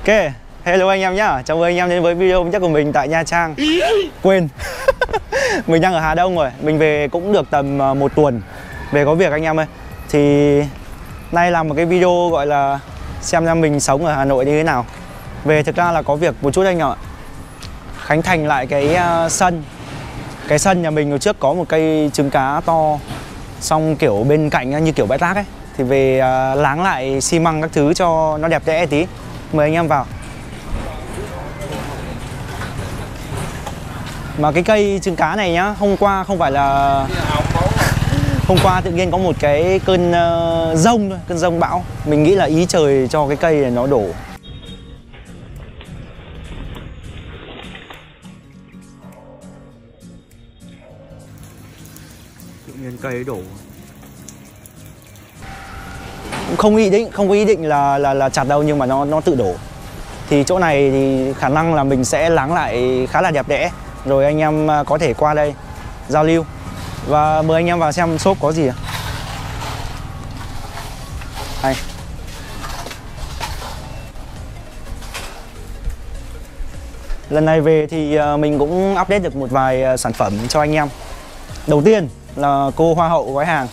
Hello anh em nhá. Chào mừng anh em đến với video nhất của mình tại Nha Trang. Quên. Mình đang ở Hà Đông rồi. Mình về cũng được tầm 1 tuần. Về có việc anh em ơi. Thì nay làm một cái video gọi là xem mình sống ở Hà Nội như thế nào. Về thực ra là có việc một chút anh em ạ. Khánh thành lại cái sân. Cái sân nhà mình hồi trước có một cây trứng cá to, xong kiểu bên cạnh như kiểu bãi rác ấy. Thì về láng lại xi măng các thứ cho nó đẹp đẽ tí. Mời anh em vào. Mà cái cây trứng cá này nhá, hôm qua không phải là... Hôm qua tự nhiên có một cái cơn dông thôi, cơn dông bão. Mình nghĩ là ý trời cho cái cây này nó đổ. Tự nhiên cây đổ. Không có ý định là chặt đâu, nhưng mà nó tự đổ. Thì chỗ này thì khả năng là mình sẽ láng lại khá là đẹp đẽ. Rồi anh em có thể qua đây giao lưu. Và mời anh em vào xem shop có gì ạ. Đây. Lần này về thì mình cũng update được một vài sản phẩm cho anh em. Đầu tiên là cô hoa hậu gói hàng.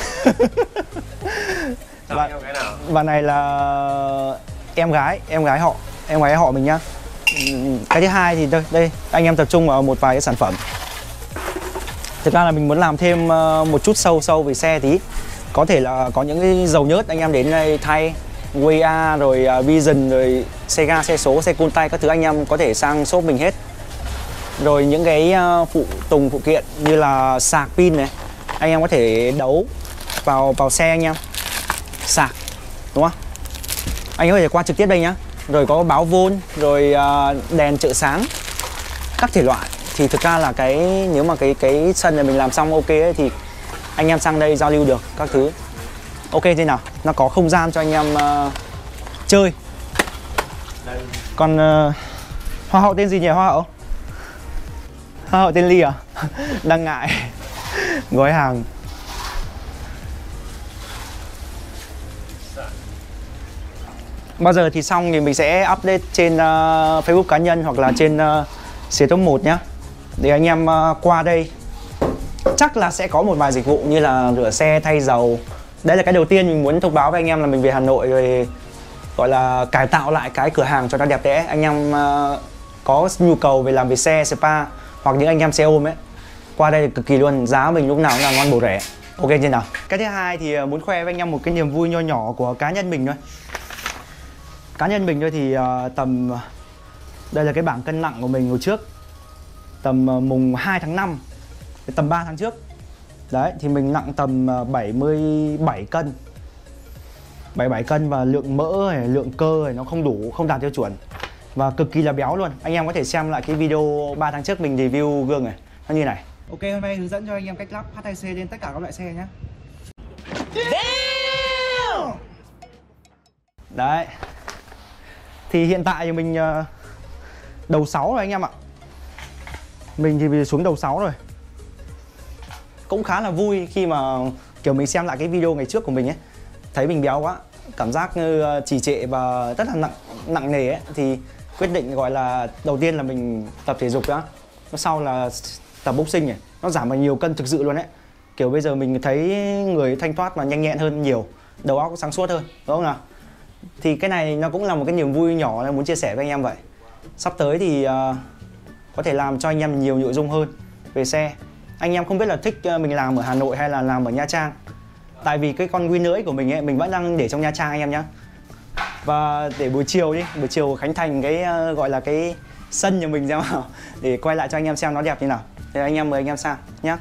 Và này là em gái họ mình nhá. Cái thứ hai thì đây anh em tập trung vào một vài cái sản phẩm. Thực ra là mình muốn làm thêm một chút sâu về xe tí. Có thể là có những cái dầu nhớt anh em đến đây thay, Way rồi Vision rồi xe ga, xe số, xe côn tay các thứ anh em có thể sang shop mình hết. Rồi những cái phụ kiện như là sạc pin này, anh em có thể đấu vào xe anh em sạc, đúng không? Anh có thể qua trực tiếp đây nhá. Rồi có báo vôn, rồi đèn trợ sáng, các thể loại. Thì thực ra là nếu mà cái sân này mình làm xong ok ấy, thì anh em sang đây giao lưu được các thứ. Ok thế nào? Nó có không gian cho anh em chơi. Còn hoa hậu tên gì nhỉ hoa hậu? Hoa hậu tên Ly à? Đang ngại. Gói hàng. Bao giờ thì xong thì mình sẽ update trên Facebook cá nhân hoặc là trên Xế Top 1 nhé. Để anh em qua đây chắc là sẽ có một vài dịch vụ như là rửa xe, thay dầu. Đấy là cái đầu tiên mình muốn thông báo với anh em là mình về Hà Nội rồi, gọi là cải tạo lại cái cửa hàng cho nó đẹp đẽ. Anh em có nhu cầu về làm về xe, spa hoặc những anh em xe ôm ấy, qua đây cực kỳ luôn, giá mình lúc nào cũng là ngon bổ rẻ. Ok chưa nào? Cái thứ hai thì muốn khoe với anh em một cái niềm vui nho nhỏ của cá nhân mình thôi. Cá nhân mình thôi thì tầm... Đây là cái bảng cân nặng của mình hồi trước. Tầm mùng 2 tháng 5, tầm 3 tháng trước. Đấy, thì mình nặng tầm 77 cân. 77 cân và lượng mỡ này, lượng cơ này nó không đủ, không đạt tiêu chuẩn. Và cực kỳ là béo luôn. Anh em có thể xem lại cái video 3 tháng trước mình review gương này. Nó như này. Ok, hôm nay hướng dẫn cho anh em cách lắp HTC lên tất cả các loại xe nhé. Đấy. Thì hiện tại thì mình đầu 6 rồi anh em ạ. Mình thì xuống đầu 6 rồi. Cũng khá là vui khi mà kiểu mình xem lại cái video ngày trước của mình ấy, thấy mình béo quá, cảm giác như trì trệ và rất là nặng nề ấy. Thì quyết định gọi là đầu tiên là mình tập thể dục đã. Sau là tập boxing này. Nó giảm được nhiều cân thực sự luôn ấy. Kiểu bây giờ mình thấy người thanh thoát và nhanh nhẹn hơn nhiều, đầu óc sáng suốt hơn, đúng không nào? Thì cái này nó cũng là một cái niềm vui nhỏ nên muốn chia sẻ với anh em vậy. Sắp tới thì có thể làm cho anh em nhiều nội dung hơn về xe. Anh em không biết là thích mình làm ở Hà Nội hay là làm ở Nha Trang. Tại vì cái con Winner X của mình ấy, mình vẫn đang để trong Nha Trang anh em nhé. Và để buổi chiều khánh thành cái gọi là cái sân nhà mình ra nào, để quay lại cho anh em xem nó đẹp như nào. Thì anh em mời anh em sang nhé.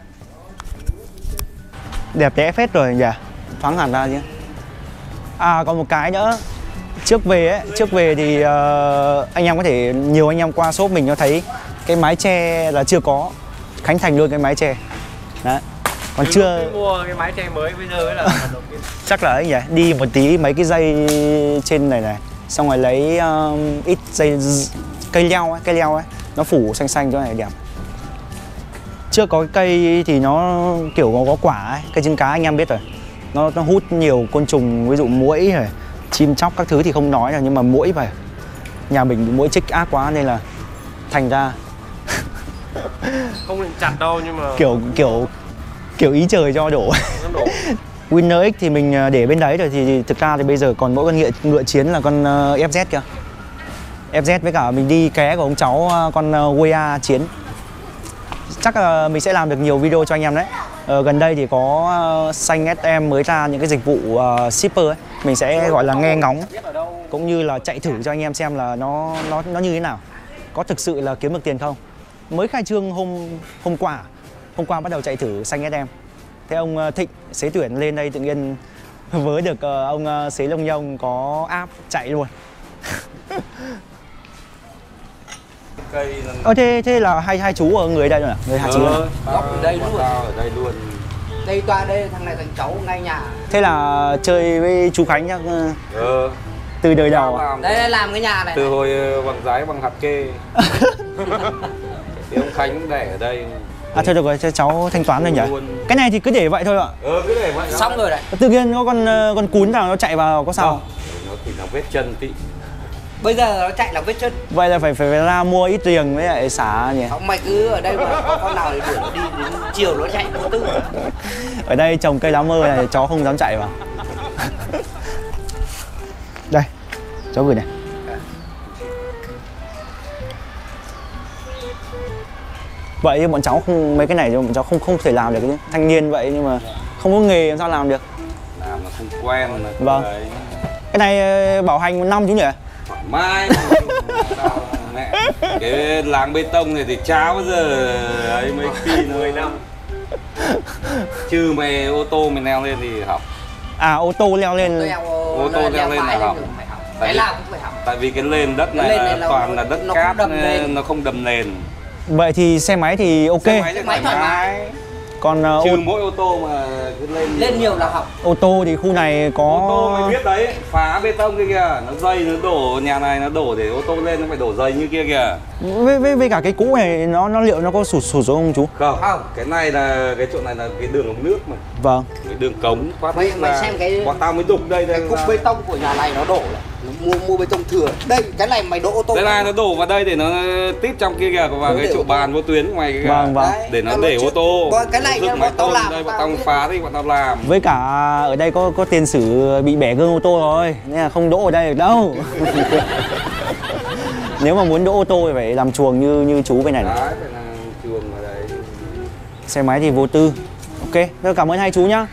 Đẹp đẽ phết rồi nhỉ, thoáng hẳn ra chứ. À còn một cái nữa, trước về thì anh em có thể, nhiều anh em qua shop mình nó thấy cái mái che là chưa có, khánh thành luôn cái mái che. Đấy. Còn chưa mua cái mái che mới bây giờ ấy là chắc là ấy nhỉ, đi một tí mấy cái dây trên này xong rồi lấy ít dây cây leo ấy, nó phủ xanh xanh cho này đẹp. Chưa có cái cây thì nó kiểu có quả ấy, cây trứng cá anh em biết rồi. Nó hút nhiều côn trùng, ví dụ muỗi này, chim chóc các thứ thì không nói rồi, nhưng mà muỗi phải nhà mình bị muỗi chích ác quá nên là thành ra Không định chặt đâu nhưng mà kiểu ý trời cho đổ. nó đổ. Winner X thì mình để bên đấy rồi thì thực ra thì bây giờ còn mỗi con ngựa chiến là con FZ kìa. FZ với cả mình đi ké của ông cháu con Wea chiến. Chắc là mình sẽ làm được nhiều video cho anh em đấy. Gần đây thì có Xanh SM mới ra những cái dịch vụ shipper ấy. Mình sẽ gọi là nghe ngóng cũng như là chạy thử cho anh em xem là nó như thế nào. Có thực sự là kiếm được tiền không? Mới khai trương hôm qua bắt đầu chạy thử Xanh SM. Thế ông Thịnh xế tuyển lên đây tự nhiên với được ông xế lông nhông có app chạy luôn. Thế là hai chú ở người đây rồi à? Người Hà Chí góc ở đây luôn. Ở đây luôn. Đây toa đây, thằng này thằng cháu ngay nhà. Thế là chơi với chú Khánh nhá. Từ đời đầu. Đây làm cái nhà này. Từ hồi bằng giái bằng hạt kê. Thì ông Khánh để ở đây. À thôi được rồi, cho cháu thanh toán rồi nhỉ. Cái này thì cứ để vậy thôi ạ. Cứ để vậy. Xong rồi đấy. Tự nhiên có con cún nào nó chạy vào có sao? Nó chỉ là vết chân tí. Bây giờ nó chạy là vết chân. Vậy là phải ra mua ít tiền với lại xả nhỉ. Không, mày cứ ở đây mà có con nào thì đuổi nó đi đến chiều nó chạy vô tư. Ở đây trồng cây lá mơ này chó không dám chạy vào. Đây, cháu gửi này. Vậy bọn cháu không, mấy cái này bọn cháu không thể làm được chứ. Thanh niên vậy nhưng mà không có nghề làm sao làm được. Làm nó không quen là vâng. Đấy. Cái này bảo hành 1 năm chứ nhỉ? Mai mẹ. Cái láng bê tông này thì cháo bao giờ ấy mấy khi 10 năm. Chứ mày ô tô mày leo lên thì học. À ô tô leo lên. Ô tô leo lên là học. Cái nào cũng phải học. Tại vì cái nền đất này là toàn là đất cát, nó không đầm nền. Vậy thì xe máy thì ok. Xe máy thì thoải mái. Còn trừ mỗi ô tô mà cứ lên nhiều là học. Ô tô thì khu này có. Ô tô mày biết đấy, phá bê tông kia kìa, nó dây nó đổ, nhà này nó đổ để ô tô lên nó phải đổ dây như kia kìa. Với cả cái cũ này nó liệu nó có sụt xuống không chú? Không, cái này là cái chỗ này là cái đường ống nước mà. Vâng. Cái đường cống thoát mày xem cái bọn tao mới đục đây cái cục bê tông của nhà này nó đổ là mua bê tông thừa. Đây cái này mày đổ ô tô. Đây này nó đổ vào đây để nó tít trong kia kìa và cái chỗ bàn vô tuyến ngoài kìa. Vâng vâng. Để nó để ô tô. Cái này bọn tao làm. Đây bọn tao phá đi bọn tao làm. Với cả ở đây có tiền sử bị bẻ gương ô tô rồi nên là không đỗ ở đây được đâu. Nếu mà muốn đỗ ô tô thì phải làm chuồng như chú bên này. Đấy, phải làm chuồng ở đây. Xe máy thì vô tư. Ok, tôi cảm ơn hai chú nhá.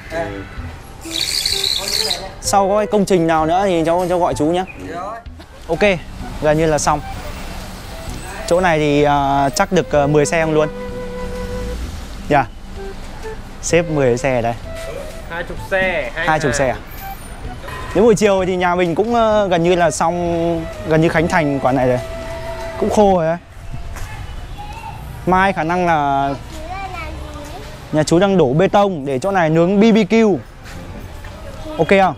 Sau có cái công trình nào nữa thì cháu gọi chú nhé. Ok, gần như là xong. Chỗ này thì chắc được 10 xe không luôn. Yeah. Xếp 10 xe ở đây. 20 xe. 20 xe à? Đến buổi chiều thì nhà mình cũng gần như là xong, gần như khánh thành quả này rồi. Cũng khô rồi đấy. Mai khả năng là nhà chú đang đổ bê tông để chỗ này nướng BBQ. Ok không?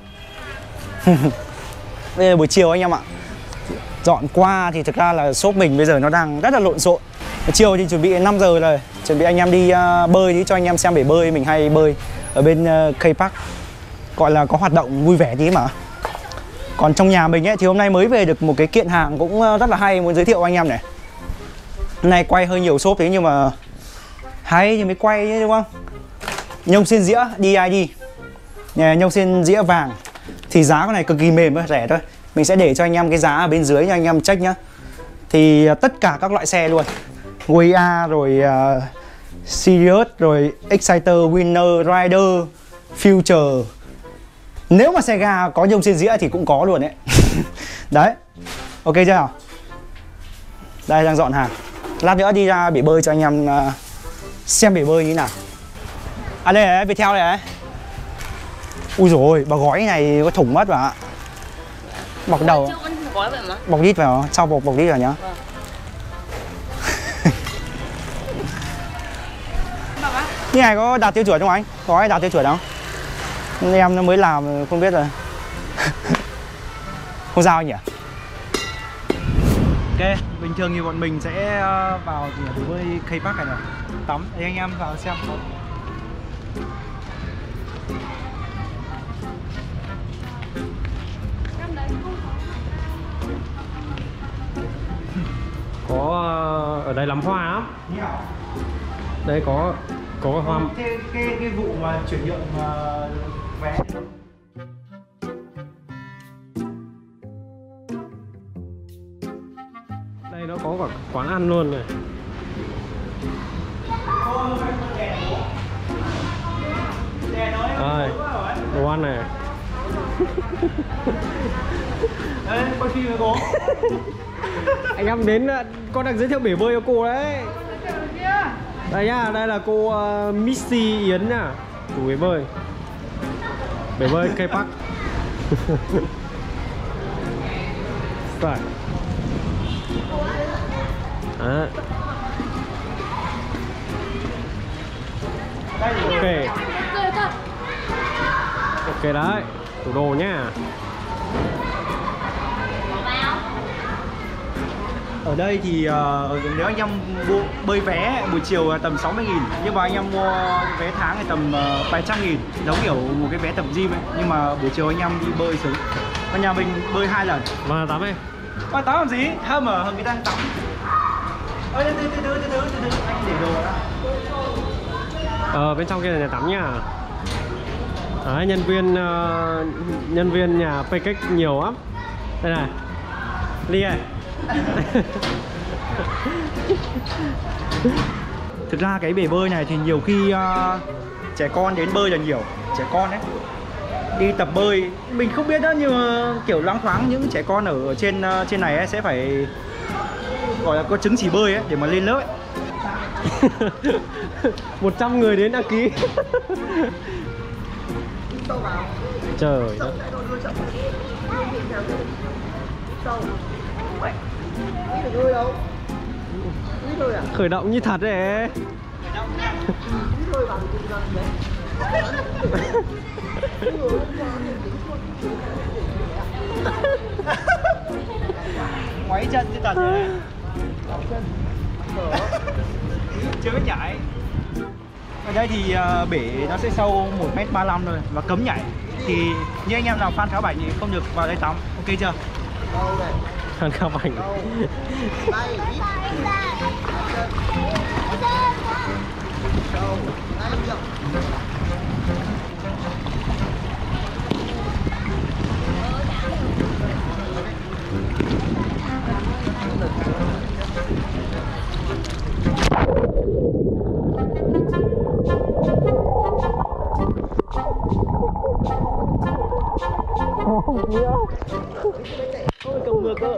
Bây giờ buổi chiều anh em ạ. Dọn qua thì thực ra là shop mình bây giờ nó đang rất là lộn xộn. Chiều thì chuẩn bị 5 giờ rồi. Chuẩn bị anh em đi bơi đi cho anh em xem bể bơi. Mình hay bơi ở bên K-Park. Gọi là có hoạt động vui vẻ tí mà. Còn trong nhà mình ấy thì hôm nay mới về được một cái kiện hàng cũng rất là hay, muốn giới thiệu anh em này. Hôm nay quay hơi nhiều shop thế nhưng mà hay thì mới quay chứ đúng không? Nhông xiên dĩa DID. Nhông xiên dĩa vàng. Thì giá con này cực kỳ mềm thôi, rẻ thôi. Mình sẽ để cho anh em cái giá ở bên dưới cho anh em check nhá. Thì tất cả các loại xe luôn. Wea rồi Sirius rồi Exciter, Winner, Rider, Future. Nếu mà xe ga có nhông xiên dĩa thì cũng có luôn đấy. Đấy. Ok chưa? Đây đang dọn hàng. Lát nữa đi ra bể bơi cho anh em xem bể bơi như thế nào. À đây này, Viettel này đấy. Ui dồi ôi, bà gói này có thủng mất vào ạ. Bọc đầu. Bọc đít vào, sau bọc đít vào nhá. Như này có đạt tiêu chuẩn không anh? Có ai đạt tiêu chuẩn không? Em nó mới làm không biết rồi. Không sao anh nhỉ? Ok, bình thường thì bọn mình sẽ vào bể bơi K-Park này tắm để anh em vào xem. Có ở đây lắm hoa lắm. Đây có hoa. Cái vụ mà chuyển nhượng vé. Đây nó có cả quán ăn luôn này. Đây, đồ ăn này. Đây, quay phim với cô. Anh em đến, con đang giới thiệu bể bơi cho cô đấy. Đây nhá, đây là cô Missy Yến nhá, chủ bể bơi. Bể bơi K Park. Rồi. Đó. Ok. Ok đấy, tủ đồ nhá. Ở đây thì nếu anh em mua bơi vé buổi chiều là tầm 60.000, nhưng mà anh em mua vé tháng thì tầm 700.000, giống kiểu một cái vé tập gym ấy. Nhưng mà buổi chiều anh em đi bơi sớm. Còn nhà mình bơi 2 lần. Mà tắm đi. Mà tắm làm gì? Thơm ở người ta tắm. Ôi, từ từ, anh để đồ ra. Bên trong kia là nhà tắm nha. Đấy, nhân viên nhà PK nhiều lắm. Đây này. Ly này. Thực ra cái bể bơi này thì nhiều khi trẻ con đến bơi là nhiều. Trẻ con đấy đi tập bơi mình không biết đó, nhưng mà kiểu loáng thoáng những trẻ con ở trên này ấy, sẽ phải gọi là có chứng chỉ bơi ấy để mà lên lớp ấy. 100 người đến đăng ký. Trời đất. Khởi động như thật đấy. Ngoáy chân như thật rồi. Chưa biết nhảy. Ở đây thì bể nó sẽ sâu 1m35 thôi và cấm nhảy. Thì như anh em nào fan Khá Bảnh thì không được vào đây tắm, ok chưa? Fan Khá Bảnh. Ôi cầu ngược cơ.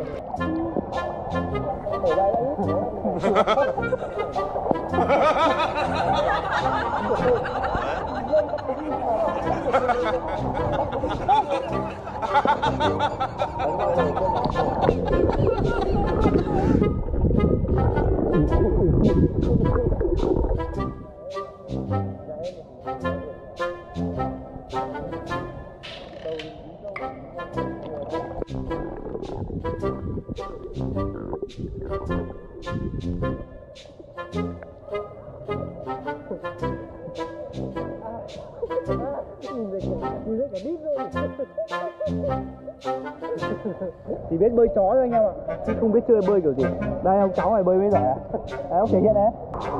Chỉ biết bơi chó thôi anh em ạ, chứ không biết chơi bơi kiểu gì. Đây ông cháu này bơi mới giỏi à? Đấy ông thể hiện đấy.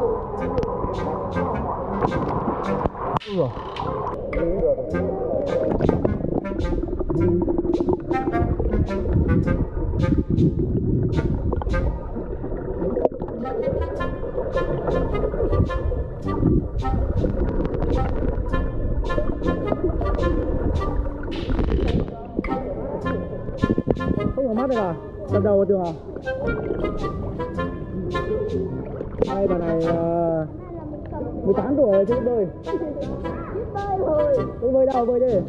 Không có mắt được à? Đập đầu vào tường à? Đây bà này 18 tuổi rồi chứ biết bơi. Biết bơi rồi. Biết bơi đâu, bơi đi.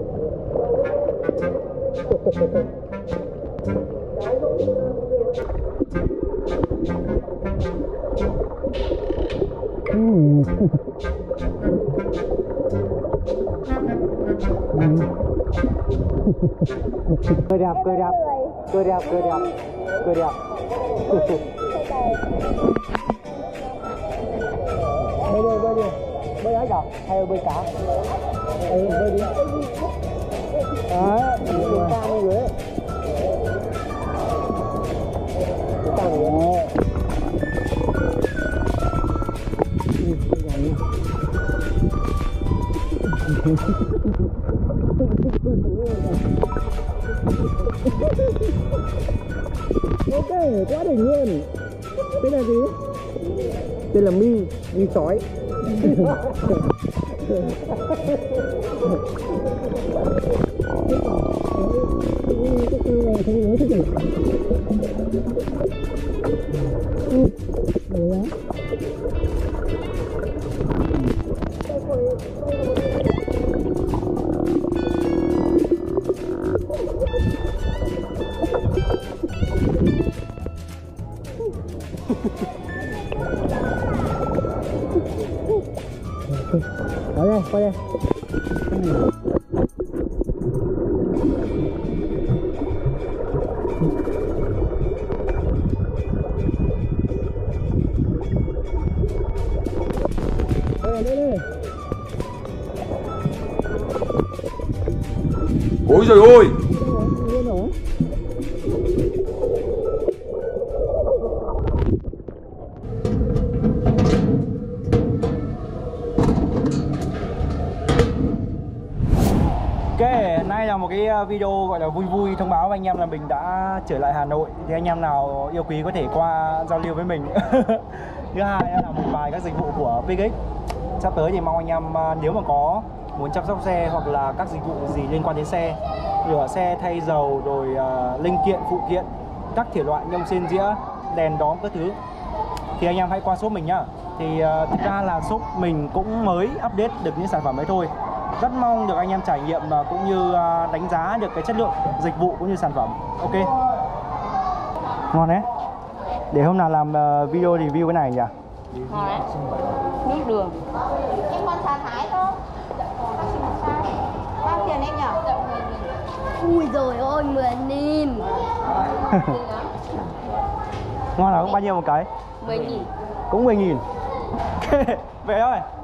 Cái Cười đẹp, cười đẹp, cười đẹp, cười đẹp, cười đẹp. Bơi đi, bơi ấy cả, hay bơi cá? Bơi đi. Đấy, bơi cá đi dưới. Bơi cá đi. Ok, quá đỉnh luôn. Tên là gì? Tên là Mi sói. Qua đây, qua đây. Đây. Ôi giời ơi. Ok, nay là một cái video gọi là vui vui thông báo với anh em là mình đã trở lại Hà Nội. Thì anh em nào yêu quý có thể qua giao lưu với mình. Thứ hai là một vài các dịch vụ của PX. Sắp tới thì mong anh em nếu mà có muốn chăm sóc xe hoặc là các dịch vụ gì liên quan đến xe, rửa xe, thay dầu, rồi linh kiện, phụ kiện, các thể loại nhông sen dĩa, đèn đóm các thứ, thì anh em hãy qua shop mình nhá. Thì thực ra là shop mình cũng mới update được những sản phẩm ấy thôi. Rất mong được anh em trải nghiệm và cũng như đánh giá được cái chất lượng dịch vụ cũng như sản phẩm. Ok, ngon đấy. Để hôm nào làm video review cái này nhỉ? Ngon đấy. Nước đường. Em còn xà thái không? Bao tiền em nhỉ? Ui rồi ôi 10.000. Ngon là cũng bao nhiêu một cái? 10.000. Cũng 10.000. Ok, về thôi.